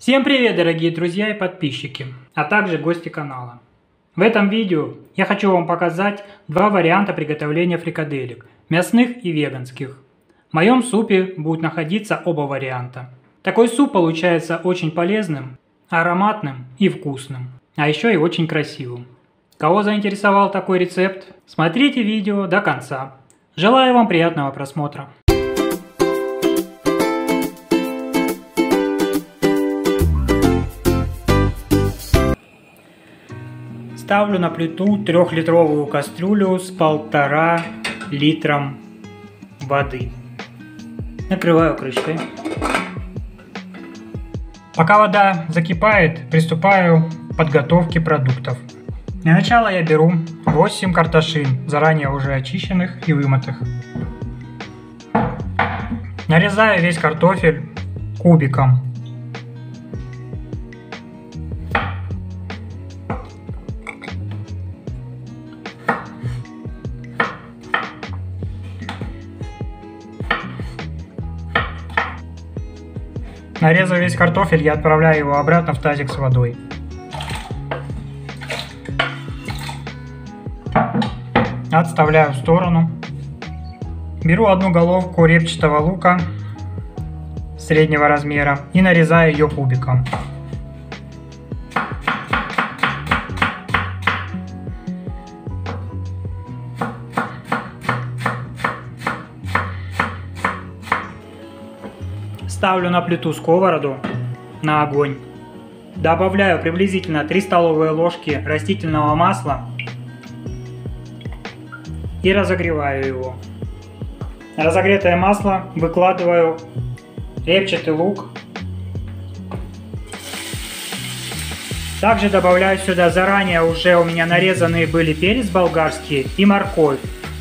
Всем привет, дорогие друзья и подписчики, а также гости канала. В этом видео я хочу вам показать два варианта приготовления фрикаделек, мясных и веганских. В моем супе будут находиться оба варианта. Такой суп получается очень полезным, ароматным и вкусным, а еще и очень красивым. Кого заинтересовал такой рецепт, смотрите видео до конца. Желаю вам приятного просмотра. Ставлю на плиту 3-литровую кастрюлю с 1,5 литром воды. Накрываю крышкой. Пока вода закипает, приступаю к подготовке продуктов. Для начала я беру 8 картошин, заранее уже очищенных и вымытых. Нарезаю весь картофель кубиком. Нарезав весь картофель, я отправляю его обратно в тазик с водой. Отставляю в сторону. Беру одну головку репчатого лука среднего размера и нарезаю ее кубиком. Ставлю на плиту сковороду на огонь. Добавляю приблизительно 3 столовые ложки растительного масла и разогреваю его. На разогретое масло выкладываю репчатый лук. Также добавляю сюда заранее уже у меня нарезанные были перец болгарский и морковь.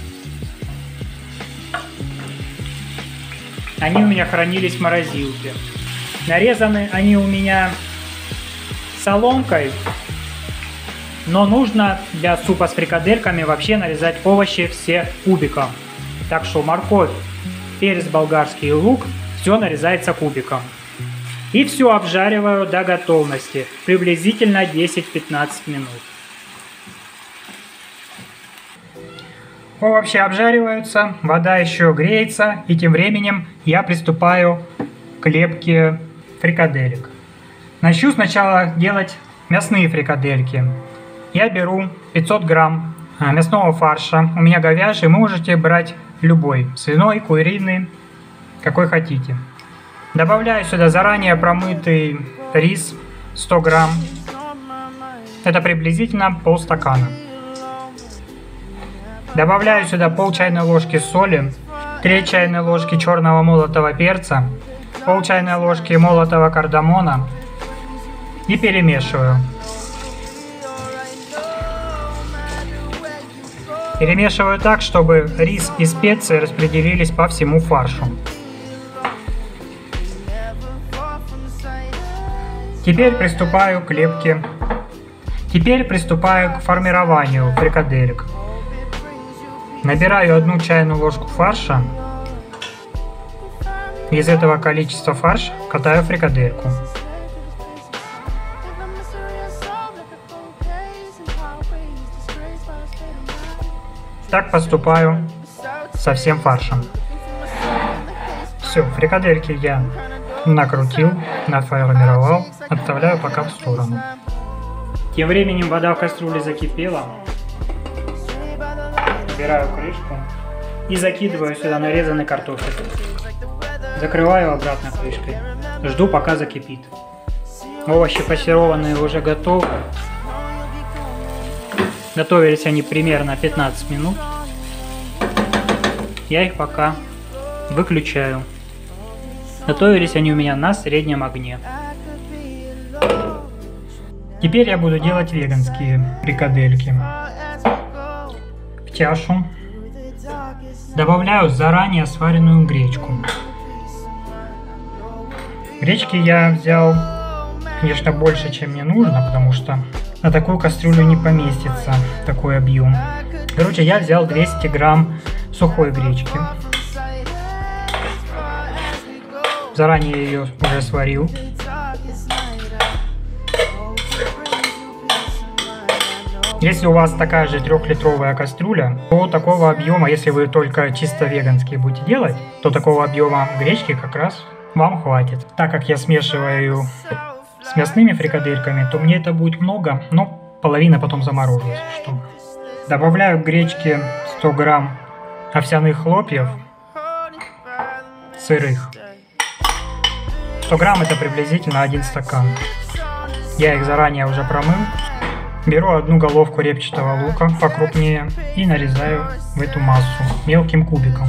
Они у меня хранились в морозилке. Нарезаны они у меня соломкой, но нужно для супа с фрикадельками вообще нарезать овощи все кубиком. Так что морковь, перец болгарский и лук, все нарезается кубиком. И все обжариваю до готовности, приблизительно 10-15 минут. Овощи обжариваются, вода еще греется, и тем временем я приступаю к лепке фрикаделек. Начну сначала делать мясные фрикадельки. Я беру 500 грамм мясного фарша, у меня говяжий, вы можете брать любой, свиной, куриный, какой хотите. Добавляю сюда заранее промытый рис 100 грамм, это приблизительно полстакана. Добавляю сюда пол чайной ложки соли, 3 чайные ложки черного молотого перца, пол чайной ложки молотого кардамона и перемешиваю. Перемешиваю так, чтобы рис и специи распределились по всему фаршу. Теперь приступаю к лепке. Теперь приступаю к формированию фрикаделек. Набираю 1 чайную ложку фарша. Из этого количества фарша катаю фрикадельку. Так поступаю со всем фаршем. Все, фрикадельки я накрутил, наформировал, отставляю пока в сторону. Тем временем вода в кастрюле закипела. Убираю крышку и закидываю сюда нарезанный картофель. Закрываю обратно крышкой. Жду, пока закипит. Овощи фаршированные уже готовы. Готовились они примерно 15 минут. Я их пока выключаю. Готовились они у меня на среднем огне. Теперь я буду делать веганские фрикадельки. В чашу добавляю заранее сваренную гречку. Гречки я взял, конечно, больше, чем мне нужно, потому что на такую кастрюлю не поместится такой объем. Короче, я взял 200 грамм сухой гречки. Заранее ее уже сварил. Если у вас такая же 3-литровая кастрюля, то такого объема, если вы только чисто веганские будете делать, то такого объема гречки как раз вам хватит. Так как я смешиваю с мясными фрикадельками, то мне это будет много, но половина потом заморожу, если что. Добавляю к гречке 100 грамм овсяных хлопьев сырых. 100 грамм это приблизительно 1 стакан. Я их заранее уже промыл. Беру одну головку репчатого лука покрупнее и нарезаю в эту массу мелким кубиком.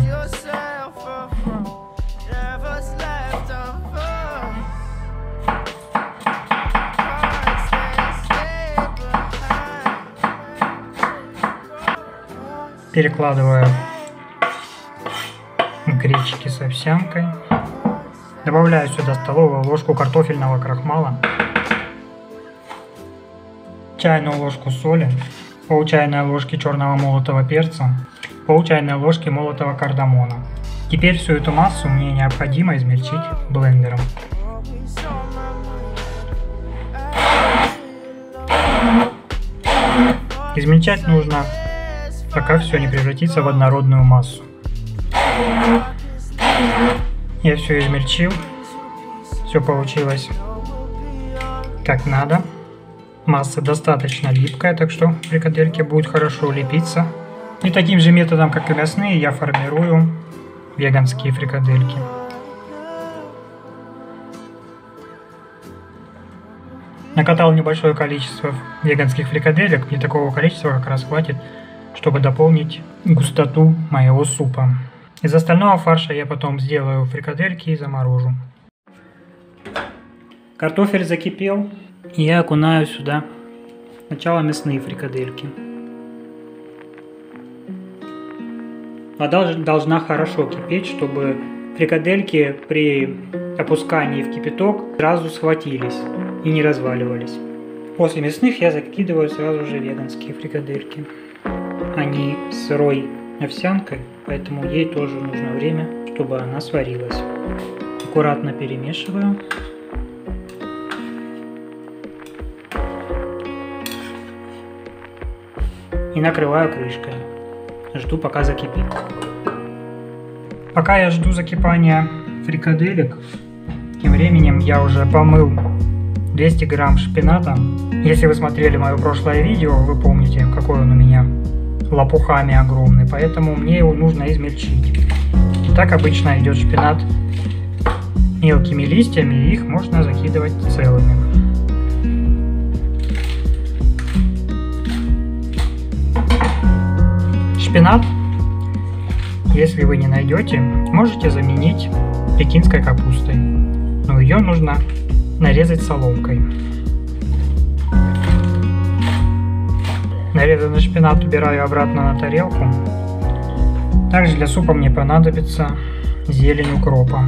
Перекладываю гречки с овсянкой. Добавляю сюда столовую ложку картофельного крахмала, чайную ложку соли, пол чайной ложки черного молотого перца, пол чайной ложки молотого кардамона. Теперь всю эту массу мне необходимо измельчить блендером. Измельчать нужно, пока все не превратится в однородную массу. Я все измельчил, все получилось как надо. Масса достаточно липкая, так что фрикадельки будут хорошо лепиться. И таким же методом, как и мясные, я формирую веганские фрикадельки. Накатал небольшое количество веганских фрикаделек, мне такого количества как раз хватит, чтобы дополнить густоту моего супа. Из остального фарша я потом сделаю фрикадельки и заморожу. Картофель закипел, и я окунаю сюда сначала мясные фрикадельки. Вода должна хорошо кипеть, чтобы фрикадельки при опускании в кипяток сразу схватились и не разваливались. После мясных я закидываю сразу же веганские фрикадельки. Они с сырой овсянкой, поэтому ей тоже нужно время, чтобы она сварилась. Аккуратно перемешиваю. И накрываю крышкой. Жду, пока закипит. Пока я жду закипания фрикаделек, тем временем я уже помыл 200 грамм шпината. Если вы смотрели мое прошлое видео, вы помните, какой он у меня лопухами огромный, поэтому мне его нужно измельчить. Так обычно идет шпинат мелкими листьями, и их можно закидывать целыми. Шпинат, если вы не найдете, можете заменить пекинской капустой, но ее нужно нарезать соломкой. Нарезанный шпинат убираю обратно на тарелку. Также для супа мне понадобится зелень укропа.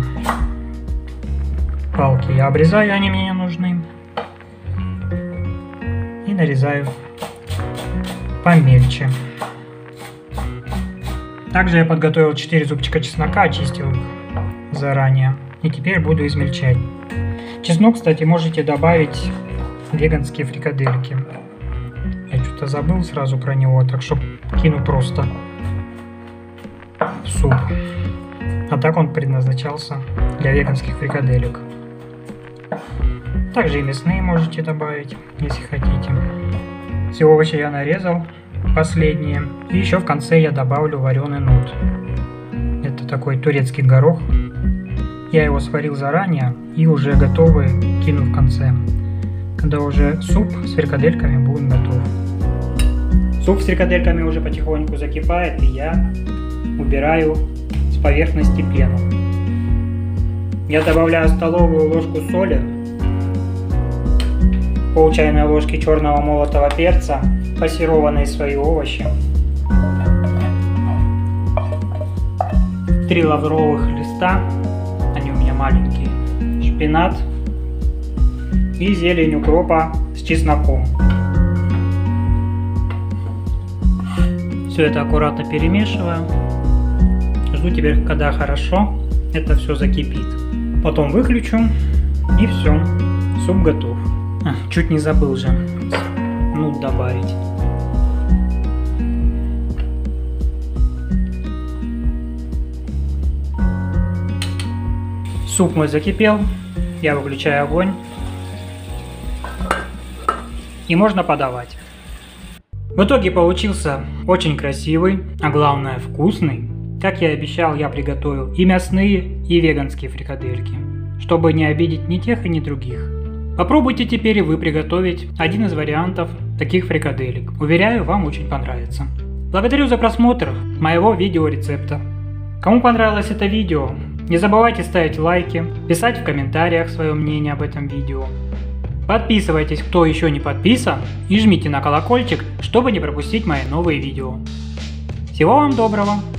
Палки я обрезаю, они мне не нужны. И нарезаю помельче. Также я подготовил 4 зубчика чеснока, очистил их заранее. И теперь буду измельчать. Чеснок, кстати, можете добавить в веганские фрикадельки. Я что-то забыл сразу про него, так что кину просто в суп. А так он предназначался для веганских фрикаделек. Также и мясные можете добавить, если хотите. Все овощи я нарезал, последние. И еще в конце я добавлю вареный нут. Это такой турецкий горох. Я его сварил заранее и уже готовый кину в конце, когда уже суп с фрикадельками будет готов. Суп с фрикадельками уже потихоньку закипает, и я убираю с поверхности пену. Я добавляю столовую ложку соли, пол чайной ложки черного молотого перца, пассерованные свои овощи, 3 лавровых листа, они у меня маленькие, шпинат и зелень укропа с чесноком. Все это аккуратно перемешиваю. Жду теперь, когда хорошо это все закипит. Потом выключу, и все, суп готов. Чуть не забыл же нут добавить. Суп мой закипел, я выключаю огонь. И можно подавать. В итоге получился очень красивый, а главное вкусный. Как я и обещал, я приготовил и мясные, и веганские фрикадельки, чтобы не обидеть ни тех и ни других. Попробуйте теперь и вы приготовить один из вариантов таких фрикаделек. Уверяю, вам очень понравится. Благодарю за просмотр моего видеорецепта. Кому понравилось это видео, не забывайте ставить лайки, писать в комментариях свое мнение об этом видео. Подписывайтесь, кто еще не подписан, и жмите на колокольчик, чтобы не пропустить мои новые видео. Всего вам доброго!